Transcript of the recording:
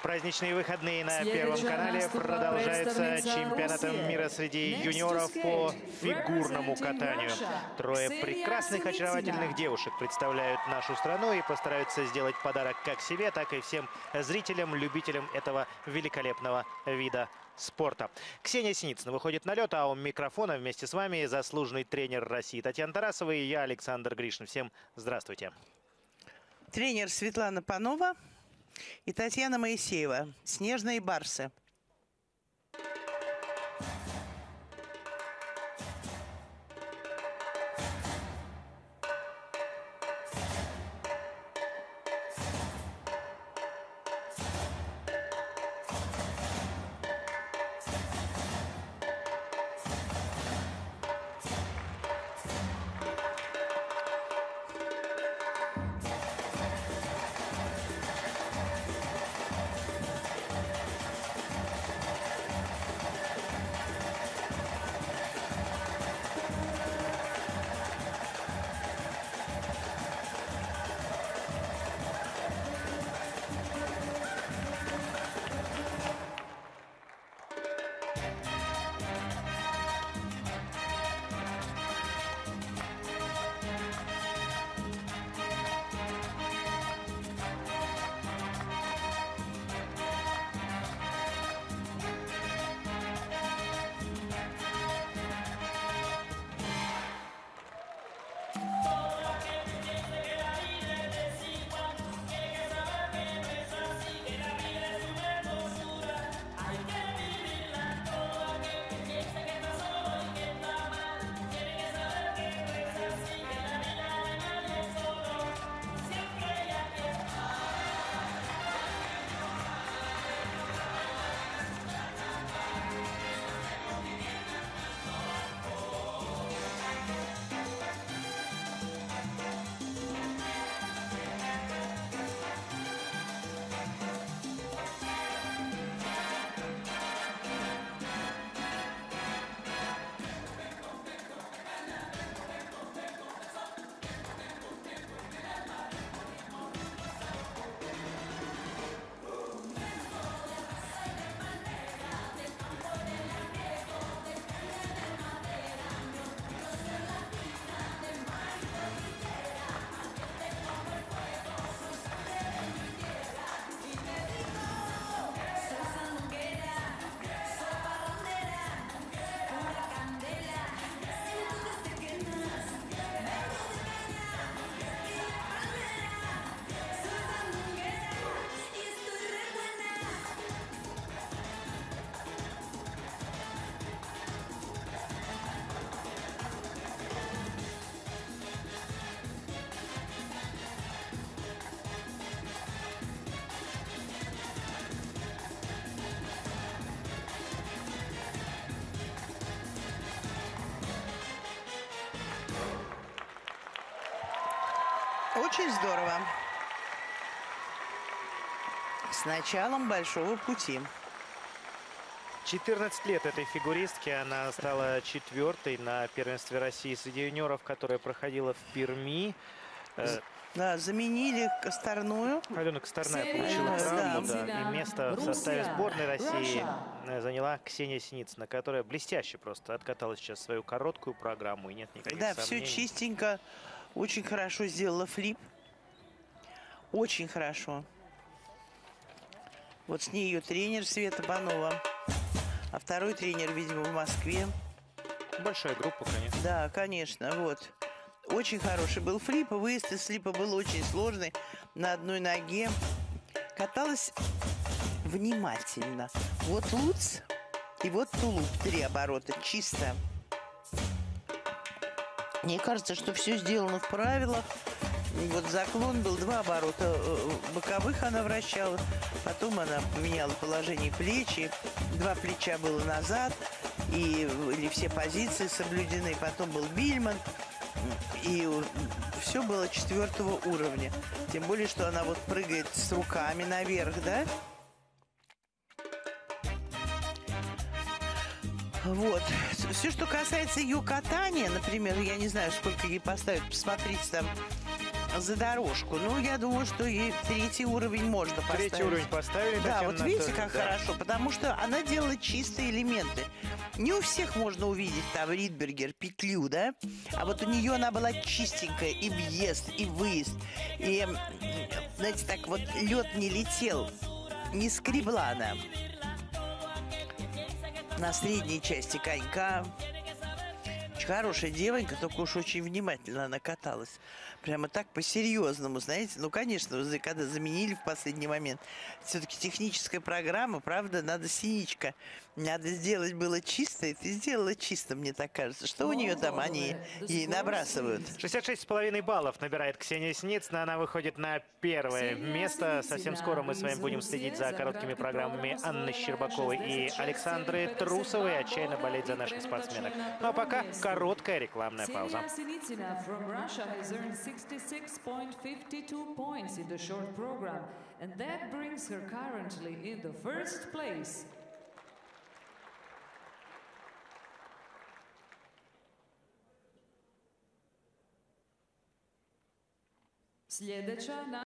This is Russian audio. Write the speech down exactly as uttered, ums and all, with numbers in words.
Праздничные выходные на Первом канале. Продолжается чемпионатом мира среди юниоров по фигурному катанию. Трое прекрасных, очаровательных девушек представляют нашу страну и постараются сделать подарок как себе, так и всем зрителям, любителям этого великолепного вида спорта. Ксения Синицына выходит на лед, а у микрофона вместе с вами заслуженный тренер России Татьяна Тарасова и я, Александр Гришин. Всем здравствуйте. Тренер Светлана Панова и Татьяна Моисеева. «Снежные барсы». Очень здорово. С началом большого пути. четырнадцать лет этой фигуристке. Она стала четвертой на первенстве России среди юниоров, которое проходило в Перми. Да, заменили Косторную. Алена Косторная получила травму, да, и место в составе сборной России заняла Ксения Синицына, которая блестяще просто откатала сейчас свою короткую программу, и нет никаких да, сомнений. все чистенько. Очень хорошо сделала флип. Очень хорошо. Вот с ней ее тренер Света Панова. А второй тренер, видимо, в Москве. Большая группа, конечно. Да, конечно, вот. Очень хороший был флип. Выезд из флипа был очень сложный. На одной ноге. Каталась внимательно. Вот луц и вот тулуп. Три оборота. Чисто. Мне кажется, что все сделано в правилах. Вот заклон был, два оборота боковых она вращала. Потом она поменяла положение плечи. Два плеча было назад. И или все позиции соблюдены. Потом был Бильман. И все было четвертого уровня. Тем более, что она вот прыгает с руками наверх, да? Вот. Все, что касается ее катания, например, я не знаю, сколько ей поставят, посмотрите там за дорожку. Ну, я думаю, что и третий уровень можно поставить. Третий уровень поставили. Да, Татьяна вот видите, Анатольевна, как да. хорошо, потому что она делала чистые элементы. Не у всех можно увидеть там Ридбергер петлю, да? А вот у нее она была чистенькая, и въезд, и выезд. И, знаете, так вот лед не летел, не скребла она. На средней части конька. Очень хорошая девонька, только уж очень внимательно она каталась. Прямо так по-серьезному, знаете. Ну, конечно, когда заменили в последний момент. Все-таки техническая программа, правда, надо синичка. Надо сделать было чисто, и ты сделала чисто, мне так кажется. Что у нее там они и набрасывают? шестьдесят шесть с половиной баллов набирает Ксения Синицына. Она выходит на первое место. Совсем скоро мы с вами будем следить за короткими программами Анны Щербаковой и Александры Трусовой. Отчаянно болеть за наших спортсменок. Ну а пока короткая рекламная пауза. sixty-six point five two points in the short program, and that brings her currently in the first place. Sljedeća